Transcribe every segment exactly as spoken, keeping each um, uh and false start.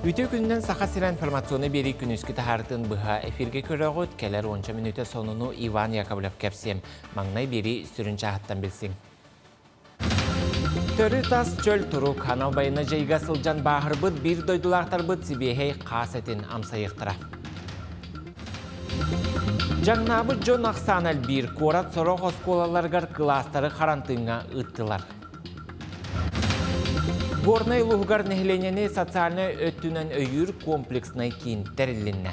Үтө күннен сақа сирен информационы бері күнүскі тахартын бұға эфирге көріғыт, келер онша минуты сонуну Иван Яковлев кәпсем. Маңнай бері сүрінші ағыттан білсің. Төрі тас чөл тұру канал байына жайға сылжан бағыр бұд, бір дойдулақтар бұд сібехей қасетін амсайықтыра. Жаңнабы Джон Ақсан әлбір, корат сорох осколаларғар кластары қарантыңға ұттылар. Горнай луғар нәхленені социальны өттінен өйір комплексный кейін тәрілінне.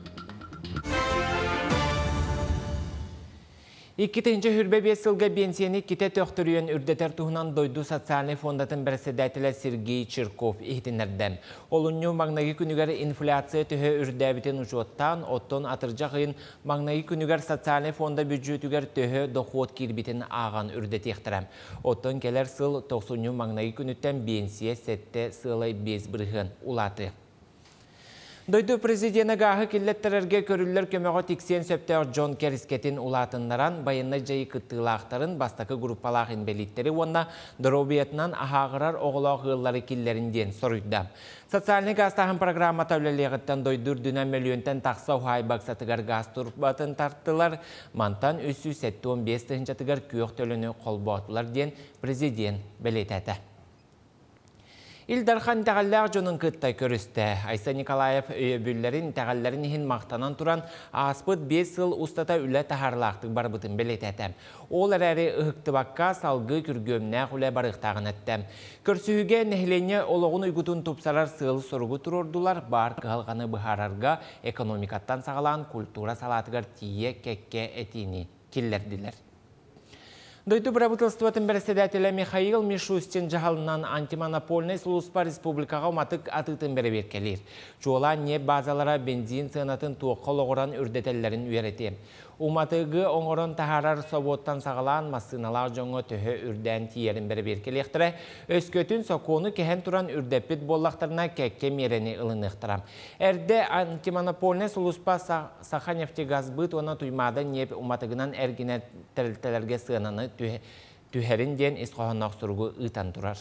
Иккетінші хүрбе бес сылға бенсияны кете төқтіріен үрдетер тұғынан дойду социальный фондатын бірседәтілі Сергей Чирков ехтінерден. Олыню маңнағы күнігер инфляция түхі үрдәбітен ұжуаттан, оттон атыржақын маңнағы күнігер социальный фонда бюджетігер түхі доқуот кирбітін аған үрдет ехтірем. Оттон келер сыл тоқсыню маңнағы күніттен бенсия сәтті сылай без бірғын улаты. Дойду президенті ғағы келеттерерге көрілер көмеға тексен сөптер Джон Керискетін улатынларан байынна жайы күттілақтарын бастақы группалақ инбелиттері онна дұробиетінен ағағырар оғылақ ғыллары келлерінден сұрыйды. Социальный гастағын программа тәулелеғіттен дойдур дүнен миллионтен тақса ұхай бақсатығар газ турбатын тарттылар, мантан үс жүз он бес тығынчатығар күйіқ төліні қолбатылар ден президент білетәті. Илдархан тәғалләр жонын күттай көрісті. Айса Николаев өйебүллерін тәғалләрін ехін мақтанан тұран аспыт бес сыл ұстата үлі тахарлақтық бар бұтын білетәтім. Ол әрәрі ұхықты баққа салғы күргөмнә құлы барықтағын әттім. Көрсіуге нәхлене олығын ұйгутын тұпсарар сыл сұрғы тұрордулар бар қалғаны бұхарарға экономикаттан сағалан культура салатығар тие кәкке әтіні келлерділер. Дойду правительствотын председателя Михаил Мишустин жағалынан антимонопольный Служба республикаға уматык атытын бері беркелер. Жола не базалара бензин сынатын туыққыл оғыран үрдетелерін үйереті. Уматыгы оңырын тахарар соботтан сағалан масыналар жоңы төхі үрден тиерін бері беркелектірі, өскөтін соконы кәхен тұран үрдеппет боллақтарына кәкке мерені ылынықтырам. Әрді антимонопольный Служба Саха-нефтегазбыт оны туймады неп уматыгынан әргіне тәрілтелерге сынаны түхерін ден исқоғанақ сұрғы ұйтан тұрар.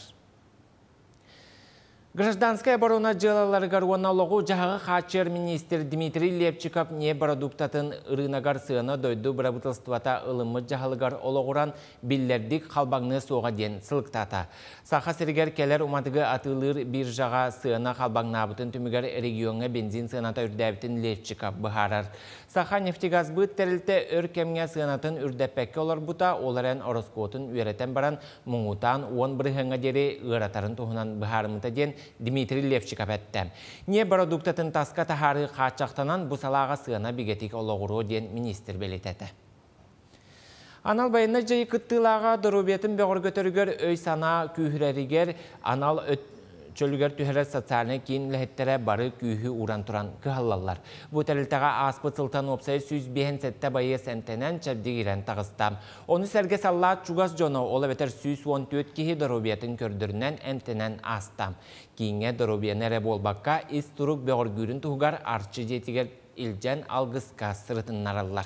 Гражданская оборона жылаларығар оналығы жағығы қатшер министр Дмитрий Лепчиков не продуктатын рынагар сыны дойду правительствата ылымы жағылығар олығыран білдердік қалбаңны соға ден сылықтата. Сақа сіргер келер уматығы атылыр бір жаға сыны қалбаңны абытын түмігер регионға бензин сыната үрдәбітін Лепчиков бұхарар. Саха нефтегазбыт тәрілті өркемге сынатын үрдәппәкке олар бұта, оларын ороскотын үйретен баран мұңутан он бірғыңа дері ұратарын тұғынан бұхарымыта ден Дмитрий Лепчиков әттім. Не продуктатын тасқа тахары қатшақтанан бұсалаға сығына бігетік олығыру ден министр белететі. Анал байына жайы күттілаға дұрубетін бәғыр көтіргер өй сана күйірерігер анал өт чөлігер түхәрі социальны кейін ләхеттері бары күйі уран тұран күхаллалар. Бұ тәрілтіға аспыт сылтан опсай сүз бейін сәтті байы сәмтенен чәбдегірен тағыстам. Оны сәрге саллат чугас жоны олы бәтір сүз он төрт кейі дұрубетін көрдірінен әмтенен астам. Кейінге дұрубияны әрі болбаққа із тұрук бәғыр гүрін тұғығар арчы жетігер илжен алғысқа сырытын наралар.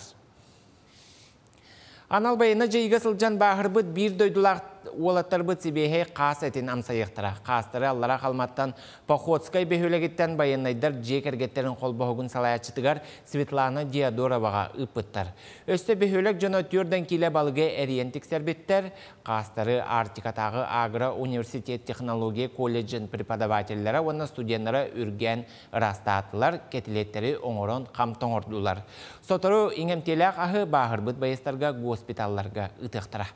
Анал байына жайға сылжан бағыр бұд бір дойдулақ олаттар бұд себейхей қас әтін амсайықтыра. Қастары аллара қалматтан Походскай бөхөлегеттен байынайдар жекергеттерін қолбағығын салаячытығар Светлана Диадороваға ұпыттар. Өсті бөхөлек жона түрден келе балығы әриентік сәрбеттер. Қастары Артикатағы Агро университет технология колледжін преподавателері, оны студенттері үрген растатылар, кетілеттері оңырын қамтоңырдылар. Сотыру иңемтелек ағы бағыр бұд байыстарға госпиталларға ұтықтыра.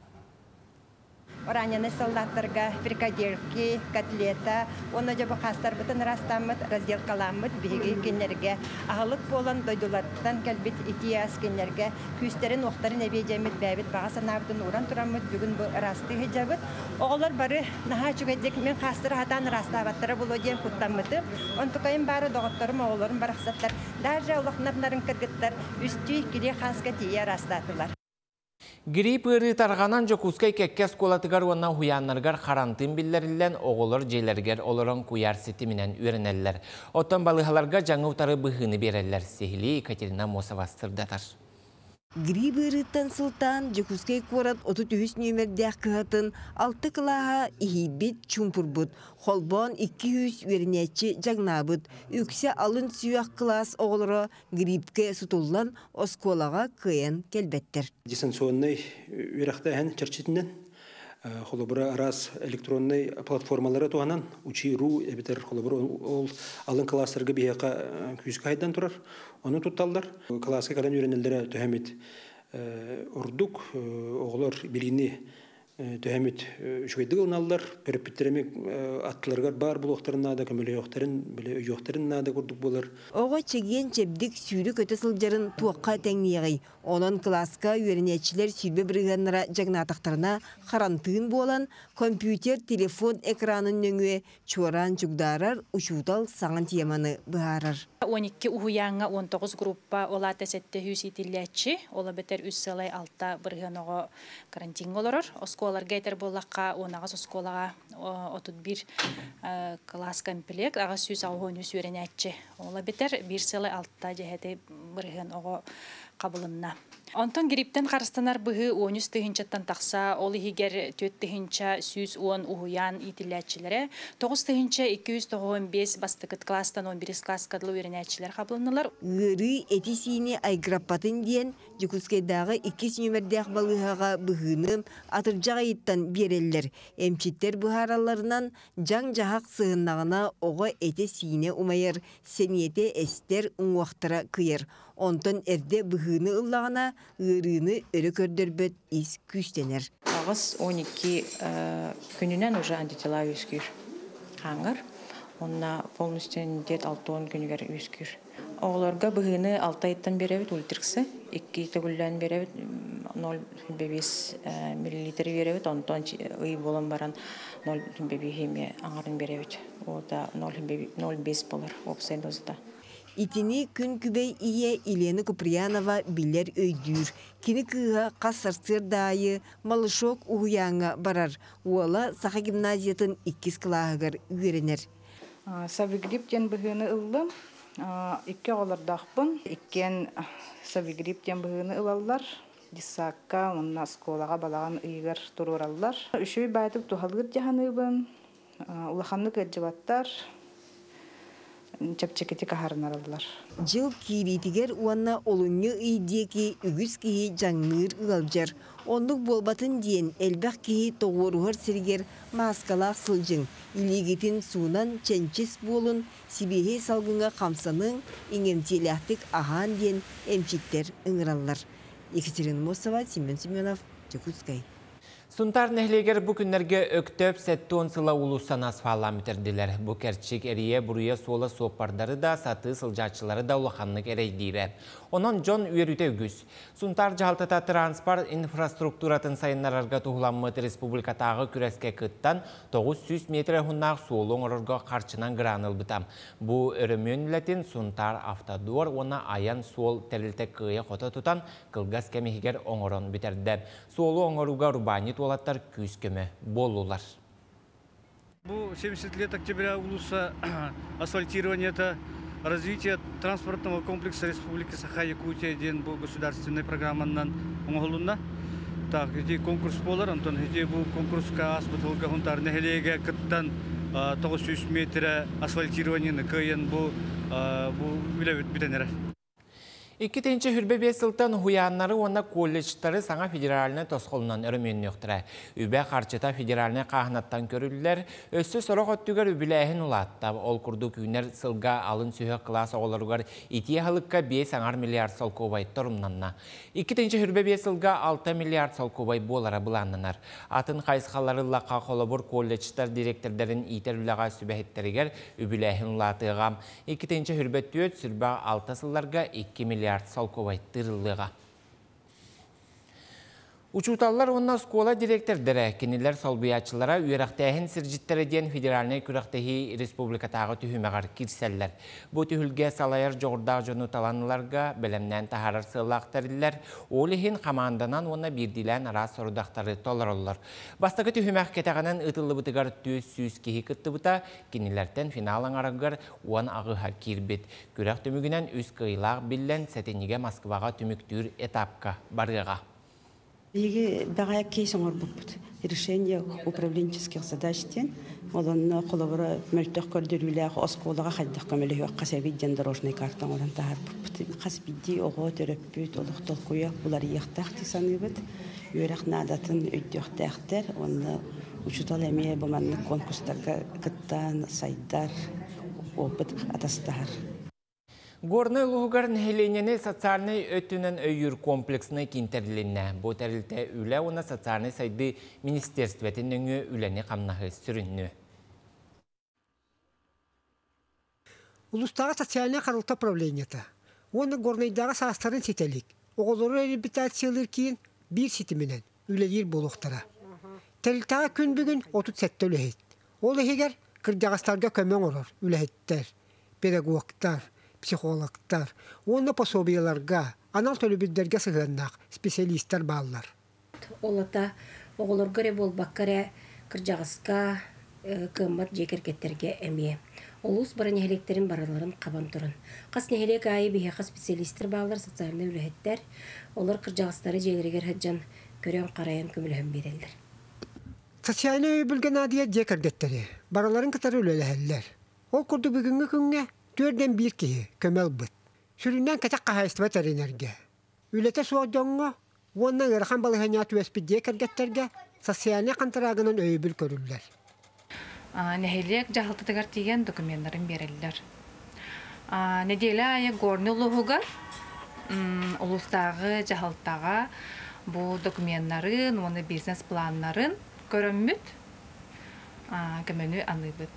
Раненый солдаттарға фрикадерки, котлета, оны жабы қастар бұтын растамыд, разделкаламыд, бейгі кенлерге, ағылық болан дойдулаттан кәлбет ити әскенлерге, күстерін оқтарын әбейдемет бәбет баға санабытын уран тұрамыд, бүгін бұл расты хеджабыд. Оғылар бары наға чүгедек мен қастыр хатан растабаттары болу ден құттамыды. Он тұқайын бары доғыттарым оғыларын барақсаттар. Даже олықнарнарын кіргіттар үсті келе қасқа тие растатылар. Грип ыры тарғанан жокускай кәккәс колатығар онна хуяннарғар қарантын білдерілен оғылыр жейлергер олырын куяр сетімінен үйренелер. Оттан балығаларға жаңы ұтары бұғыны берелер. Сехили Екатерина Мосова сырдатар. Грибырыттан сылтан Жекускай корат оту түйіс нөмердәк кыһатын алты кылаға ихибит чумпурбут, холбон икки жүз вернечи жагнабыт, үксе алын сүйақ класс оғылыры грибке сутуллан осколаға кыйын келбеттер. Дистанционный верақтайын чарчетінен холобыра раз электронный платформалары туғанан учи.ру әбетер холобыра ол алын классырғы бейеқа күзгі айдан тұрар. Оны тұтталдар. Классқа қалан үйренелдері төхемет ұрдық, оғылар білгіне төхемет үшкейді ғылыналар. Перепеттеремек аттыларғар бар бұл оқтарына да, көмілі оқтарын, білі өй оқтарына да көрдік болар. Оға чеген чебдік сүйрі көті сылжарын туаққа тәңнеғай. Онын класска үйренетчілер сүйбе бірганлара жагнатақтарына қарантығын болан, компьютер, телефон экранын нөңе чуаран чугдарар, учутал саңын теманы бұғарар. он икки уһуяңа он тогуз группа ола тәсетте хүситилләтчи, ола бетер үс сылай алта бірганоға карантин олорор. Осколар гейтер боллаққа онағыз осколаға отут бир класс комплект, ағыз сүз ауғын үс үйренетчи. Ола бетер бир сылай алта жәхеті бірганоға қабылынна. Онтон гриптен қарыстанар бұғы он үс тыгынчаттан тақса, олы хигер төт тыгынча сүз он уһуян итилләтчилері, тоғыз тыгынча икки жүз тоғыз бес бастықыт класстан он бир класс кадылы үйренетчилер қабылынылар. Гыры этисini айграппатын ден Жекускайдағы иккис нөмердәк балыға бұғыным атыржаға еттен берелер. Эмчиттер бұхараларынан жаң жағақ сығынағына оға этисini умайыр, сенеті әстер ұңуақтыра күйер. Онтон әрде бұғыны ұллағына ырыны өрі көрдірбет ис күстенер. Ағыз он икки күнінен уже антитела өскір қаңғыр. Онна полностью дет алтон күнігер өскір. Оғыларға бұғыны алты айттан беревет ультирксі. икки төгілден беревет ноль бес миллилитр беревет. Онтон үй болан баран ноль бес хемия аңарын беревет. Ода ноль бес болар опсайн дозыда. Итини күн күбей ие Елена Куприянова билер өйдүр. Кини кыға қасарсыр дайы малышок уғуяңа барар. Уала Саха гимназиятын иккис кылағығыр үйренер. Савигриптен бұғыны ылым. Икке олардақпын. Иккен савигриптен бұғыны ылалар. Дисакка, онна сколаға балаған үйгір тұруралар. Үшөй байтып тухалғыр жағаныбын. Улаханны көджіваттар. Чапчекети кахарнаралар. Жыл киритигер уанна олуңы үйдеки үгіз кихи жаңныр ұлалжар. Ондық болбатын дейін әлбәқ кихи тоғыруғар сіргер маскалақ сылжың. Илегетін суынан чәнчес болын, сибехе салғынға қамсаның иңемтеляқтық аған дейін әмчиттер ұңыралар. Екатерина Мосова, Семен Семенов, Жекускай. Сунтар нәхлегер бұ күнерге өктөп сәттон сыла улусан асфалам үтерділер. Бұ кәрчік әрие бұруя сола сопардары да саты сылжатшылары да улаханлық әрейдейрі. Онан жон үйеріте үгіз. Сунтар жағалтата транспорт инфраструктуратын сайынларарға тұғыламмыт республикатағы күреске күттан тоғыз жүз метр хүннақ солың ұрырға қарчынан граныл бұтам. Бұ өрімөнілетін Сунтар автодор ona аян сол тәрілті күйе қота тұтан қылғас кәмегер оңырын бітерді. Солы оңыруға рубанит олаттар күз көмі болулар. Бұл семьдесят лет октября улуса асфальтирование это развитие транспортного комплекса Республики Саха-Якутия ден бұл государственной программаннан оңғылуна. Так, эти конкурс болар, Антон, эти бұл конкурска асбытылға ғынтар нәхелеге күттан тоғыз жүз метр асфальтированияны көйен бұл үләвет бітенері. Икки тенче хүрбе сылтан хуяннары онна колледжтары саңа федеральны тосқолынан өрімен өқтірі. Үбе қарчыта федеральны қағынаттан көрілілер, өсі сұрық өттігер үбіләйін ұлатта. Ол күрді күйінер сылға алын сүйі класс оғыларығар итие халыққа бес миллиард сол кобай тұрымнанна. Икки тенче хүрбе сылға алты миллиард сол кобай болара бұланнанар. Атын қайсқалары лаққа қолабыр колледжтар директордарын итер үліға сүбәхеттерігер үбіләйін ұлатыға. Икки тенче хүрбе төт сүрбә алты сылларға икки миллиард салковай тырылыға. Учуталлар онна скола директордері кенелер солбуячылара үйрақтайын сіржіттері ден федеральный күрақтайы республикатағы түхімеғар кирселлер. Бұл түхілге салайыр жоғырдағы жону таланыларға білімнен тахарар сылақтарылар, олығын қаманданан онна бірділен арас сорудақтары толар олар. Бастығы түхімеқ кетағынан ұтылы бұтығар төз сүйіз кейі күтті бұта, кенелерден финалың арағыр оған ағыға кирбет. Күрақ түмігінен үз қиылақ білен сәтенеге Москваға түміктүр этапқа барғыға. Биги багая кейс оңор буппут. Решение управленческих задач тен, олонно колобора мөлтөх көрдөрүлөк осколага хайдык көмөлү касаби ден дорожный карта оран таар буппут. Касбиди ого төрөппүт олуктол куя булар яктакты саныбыт. Үйрак надатын өйдөктәктер, онны учутал эме буманны конкурстарга кыттан сайдар опыт атастар. Горный лугарын хеленені социальный өттінен өйір комплексны кентерленне. Бұл тәрілті үлі оны социальный сайды министерстветін өңі үләне қамнағы сүрінні. Улустағы социальный қарылты правленията. Оны горнайдағы састарын сетелік. Оғылыры реабилитациялар кейін бір сетіменен үлелер болуқтара. Тәрілтаға күн бүгін отыз сәтті үләйт. Ол егер кірдағастарға көмен олар үләйттер, педагогтар, психологтар, оны пособияларға, анал төлөбүддерге сығыннақ специалисттер баллар. Олата оғылыр көре бол баққаре кіржағысқа кыммат жекеркеттерге әмие. Олус барын нәхелектерін бараларын қабан тұрын. Қас нәхелек айы бейеқа специалисттер баллар, социальный үләхеттер, олар кіржағыстары желергер хаджан көрен қарайын көміліғын берелдер. Социальный өйбілген адия жекергеттері, бараларын кітары үлеләхеллер. Ол күрді бүгінгі күнге Төрден bir kişi kömel bıt. Süründen kaçak kahayıstıva terenerge. Ülete soğuduğunu, ondan ırkan balıhanyatı vespidiye kergetlerge, sosyalne kantarağının öybül körürler. Neheliyak jahaltıdıgar tigen dokumentlerin verirler. Nedeli aya gorni uluğugar, ulustağı jahaltağa bu dokumentlerin, onu biznes planların görünmüt, kömönü anlıbıt.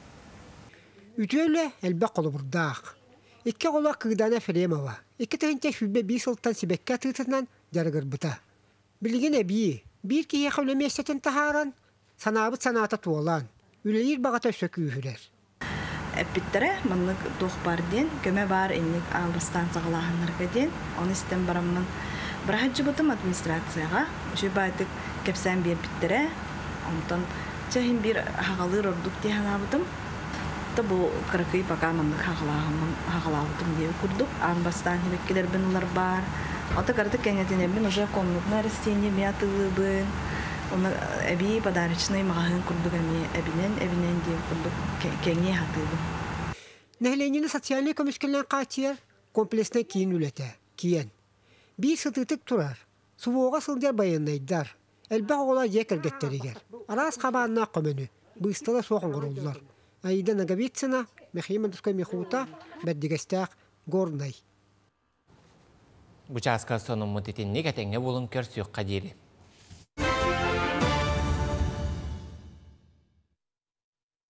Ütüyle elbek kolu burdağ. İki kola kıgdana Feremova. İki təhinte şübbe bir sıltan sibekke atıtından jargır bıta. Bilgin ebi, bir ki yekavlemi estetin taharan, sanabıt sanata tuolan. Üleyir bağata sökü ühüler. Epittere, manlık doğbardin, göme var enlik albastan sağlahanlarga den, onu istem baramman. Bırahatçı bıtım administrasiyaga, şu baytık kepsen bir bittere, ondan çehin bir hağalır orduk diye hanabıdım. Bu kırıkıyı bakanmanlık hağalağıdım diye kurduk. Anbastan hibekkiler binler var. Ota kardık kenetine bin oja komnuklar isteyince miyatılı bin. Onu ebi padarıçınay mağahın kurduk emi ebinen ebinen diye kurduk. Kenye hatıydım. Nehleynini sosyalne komüşkellen kaçıyer, kompleksine kiyin ülete, kiyen. Bir sıtıtık turar. Suvoğa sıldır bayanlaydar. Elbaq ola yekergetteri ger. Aras kabanına komünü. Bu istala soğun kuruldular. Ayda nagabitsana, mehiyman tuskay mehuta, beddigestaq, gornay. Bu çaska sonun mutetin negatenge bulun körsüyok kadiri.